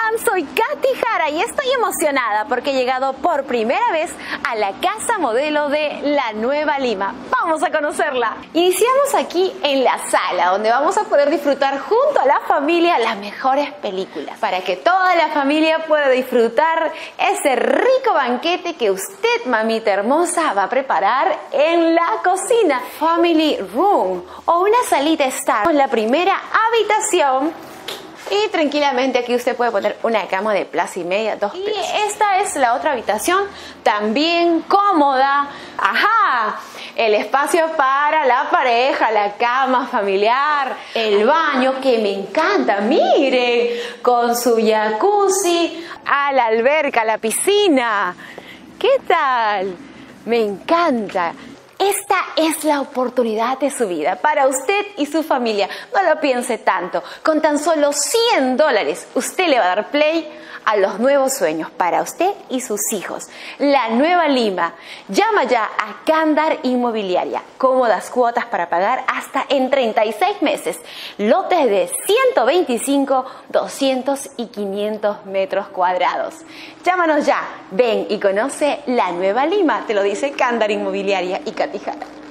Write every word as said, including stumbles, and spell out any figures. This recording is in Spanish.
están? Soy Katy Jara y estoy emocionada porque he llegado por primera vez a la casa modelo de La Nueva Lima. Vamos a conocerla. Iniciamos aquí en la sala donde vamos a poder disfrutar junto a la familia las mejores películas para que toda la familia pueda disfrutar ese rico banquete que usted, mamita hermosa, va a preparar en la cocina. Family Room o una salita estar. La primera habitación. Y tranquilamente aquí usted puede poner una cama de plaza y media, dos pisos. Y esta es la otra habitación, también cómoda. ¡Ajá! El espacio para la pareja, la cama familiar, el baño que me encanta, miren, con su jacuzzi, a la alberca, a la piscina. ¿Qué tal? Me encanta. Esta es la oportunidad de su vida para usted y su familia. No lo piense tanto. Con tan solo cien dólares, usted le va a dar play a los nuevos sueños para usted y sus hijos. La Nueva Lima. Llama ya a Candar Inmobiliaria. Cómodas cuotas para pagar hasta en treinta y seis meses. Lotes de ciento veinticinco, doscientos y quinientos metros cuadrados. Llámanos ya. Ven y conoce La Nueva Lima. Te lo dice Candar Inmobiliaria y Katy Jara.